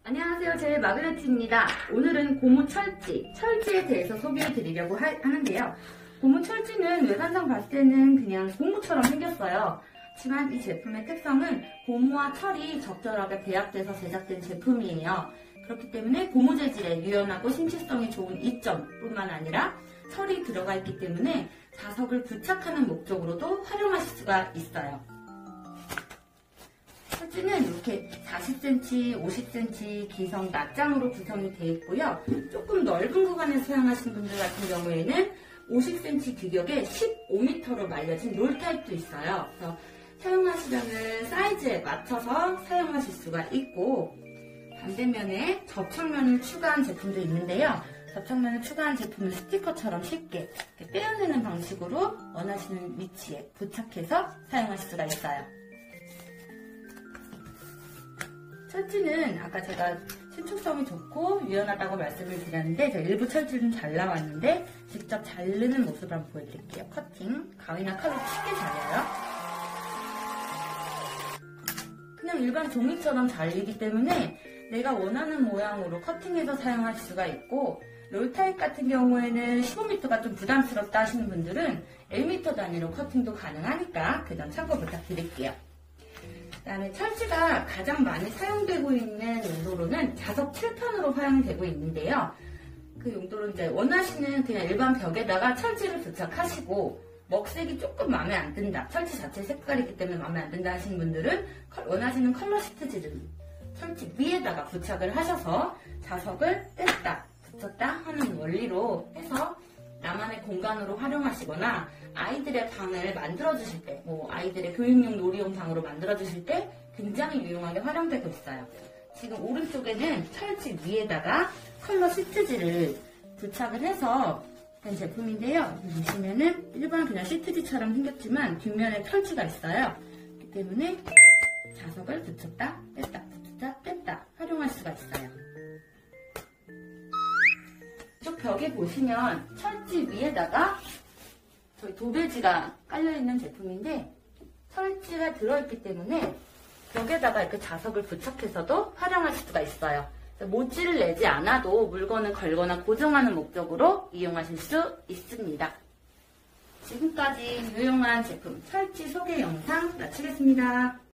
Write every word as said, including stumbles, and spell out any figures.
안녕하세요. 제 마그네트입니다. 오늘은 고무 철지, 철지에 대해서 소개해 드리려고 하, 하는데요. 고무 철지는 외관상 봤을 때는 그냥 고무처럼 생겼어요. 하지만 이 제품의 특성은 고무와 철이 적절하게 배합돼서 제작된 제품이에요. 그렇기 때문에 고무 재질에 유연하고 신체성이 좋은 이점 뿐만 아니라 철이 들어가 있기 때문에 자석을 부착하는 목적으로도 활용하실 수가 있어요. 철지는 이렇게 사십 센티미터, 오십 센티미터 기성 낱장으로 구성이 되어 있고요. 조금 넓은 구간에서 사용하시는 분들 같은 경우에는 오십 센티미터 규격의 십오 미터로 말려진 롤 타입도 있어요. 그래서 사용하시려는 사이즈에 맞춰서 사용하실 수가 있고, 반대면에 접착면을 추가한 제품도 있는데요. 접착면을 추가한 제품을 스티커처럼 쉽게 떼어내는 방식으로 원하시는 위치에 부착해서 사용하실 수가 있어요. 철지는 아까 제가 신축성이 좋고 유연하다고 말씀을 드렸는데, 제가 일부 철지는 잘 나왔는데 직접 자르는 모습을 한번 보여드릴게요. 커팅, 가위나 칼로 쉽게 잘려요. 그냥 일반 종이처럼 잘리기 때문에 내가 원하는 모양으로 커팅해서 사용할 수가 있고, 롤 타입 같은 경우에는 십오 미터가 좀 부담스럽다 하시는 분들은 일 미터 단위로 커팅도 가능하니까 그 점 참고 부탁드릴게요. 그 다음에 철지가 가장 많이 사용되고 있는 용도로는 자석 칠판으로 사용되고 있는데요. 그 용도로 이제 원하시는 그냥 일반 벽에다가 철지를 부착하시고, 먹색이 조금 마음에 안 든다, 철지 자체 색깔이기 때문에 마음에 안 든다 하시는 분들은 원하시는 컬러 시트지를 철지 위에다가 부착을 하셔서 자석을 뗐다 붙였다 하는 원리로 해서 나만의 공간으로 활용하시거나 아이들의 방을 만들어주실 때, 뭐 아이들의 교육용 놀이용 방으로 만들어주실 때 굉장히 유용하게 활용되고 있어요. 지금 오른쪽에는 철지 위에다가 컬러 시트지를 부착을 해서 된 제품인데요. 보시면은 일반 그냥 시트지처럼 생겼지만 뒷면에 철지가 있어요. 그렇기 때문에 자석을 붙였다 뺐다 붙였다 뺐다 활용할 수가 있어요. 이쪽 벽에 보시면 철지 위에다가 저희 도배지가 깔려있는 제품인데, 철지가 들어있기 때문에 벽에다가 이렇게 자석을 부착해서도 활용하실 수가 있어요. 모찌를 내지 않아도 물건을 걸거나 고정하는 목적으로 이용하실 수 있습니다. 지금까지 유용한 제품 철지 소개 영상 마치겠습니다.